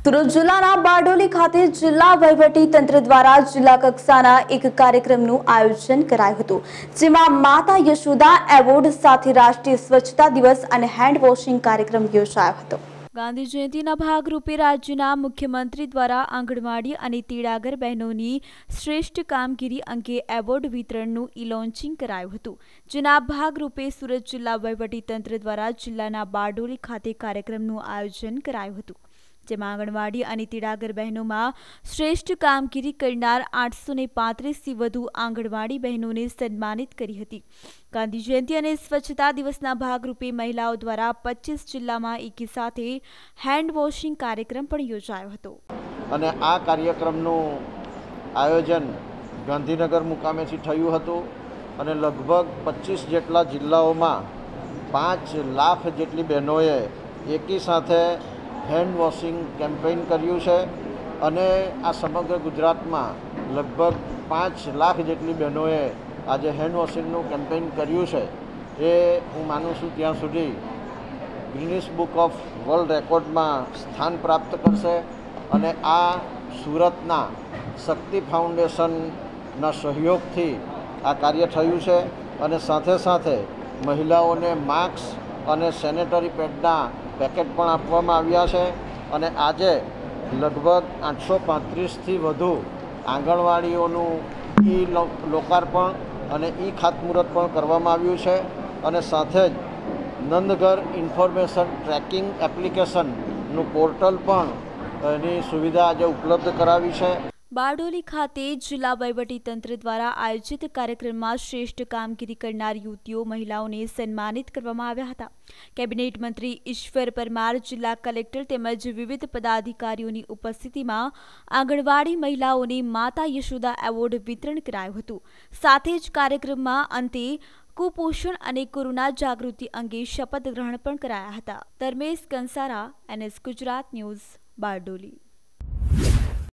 સુરત જિલ્લાના બારડોલી ખાતે જિલ્લા વહીવટી તંત્ર દ્વારા જિલ્લા કક્ષાના એક કાર્યક્રમનું આયોજન કરાયું હતું, જેમાં માતા યશોદા એવોર્ડ સાથે રાષ્ટ્રીય સ્વચ્છતા દિવસ અને હેન્ડ વોશિંગ કાર્યક્રમ યોજાયો હતો। ગાંધી જયંતિના ભાગરૂપે રાજ્યના મુખ્યમંત્રી દ્વારા આંગણવાડી અને તેડાગર બહેનોની શ્રેષ્ઠ કામગીરી અંગે એવોર્ડ વિતરણનું લોન્ચિંગ કરાયું હતું, જેના ભાગરૂપે સુરત જિલ્લા વહીવટી તંત્ર દ્વારા જિલ્લાના બારડોલી ખાતે કાર્યક્રમનું આયોજન કરાયું હતું, જેમાં આંગણવાડી અને તેડાગર બહેનોમાં શ્રેષ્ઠ કામગીરી કરનાર 835થી વધુ આંગણવાડી બહેનોને સન્માનિત કરી હતી। ગાંધી જયંતિ અને સ્વચ્છતા દિવસના ભાગરૂપે મહિલાઓ દ્વારા 25 જિલ્લામાં એકી સાથે હેન્ડ વોશિંગ કાર્યક્રમ પણ યોજાયો હતો અને આ કાર્યક્રમનું આયોજન ગાંધીનગર મુકામેથી થયું હતું અને લગભગ 25 જેટલા જિલ્લાઓમાં 5 લાખ જેટલી બહેનોએ એકી સાથે હેન્ડ વોશિંગ કેમ્પેઇન કર્યું છે અને આ સમગ્ર ગુજરાતમાં લગભગ 5 લાખ જેટલી બહેનોએ આજે હેન્ડ વોશિંગનું કેમ્પેઇન કર્યું છે। એ હું માનું છું ત્યાં સુધી ગિનિસ બુક ઓફ વર્લ્ડ રેકોર્ડમાં સ્થાન પ્રાપ્ત કરશે અને આ સુરતના શક્તિ ફાઉન્ડેશનના સહયોગથી આ કાર્ય થયું છે અને સાથે સાથે મહિલાઓને માસ્ક અને સેનેટરી પેડના પેકેટ પણ આપવામાં આવ્યા છે અને આજે લગભગ 835થી વધુ આંગણવાડીઓનું લોકાર્પણ અને ખાતમુહૂર્ત પણ કરવામાં આવ્યું છે અને સાથે જ નંદઘર ઇન્ફોર્મેશન ટ્રેકિંગ એપ્લિકેશનનું પોર્ટલ પણ એની સુવિધા આજે ઉપલબ્ધ કરાવી છે। બારડોલી ખાતે જિલ્લા વહીવટી તંત્ર દ્વારા આયોજિત કાર્યક્રમમાં શ્રેષ્ઠ કામગીરી કરનાર યુવતીઓ મહિલાઓને સન્માનિત કરવામાં આવ્યા હતા। કેબિનેટ મંત્રી ઈશ્વર પરમાર, જિલ્લા કલેક્ટર તેમજ વિવિધ પદાધિકારીઓની ઉપસ્થિતિમાં આંગણવાડી મહિલાઓને માતા યશોદા એવોર્ડ વિતરણ કરાયું હતું। સાથે જ કાર્યક્રમમાં અંતે કુપોષણ અને કોરોના જાગૃતિ અંગે શપથ ગ્રહણ પણ કરાયા હતા। Dharmesh Kansara, NS Gujarat news, Bardoli.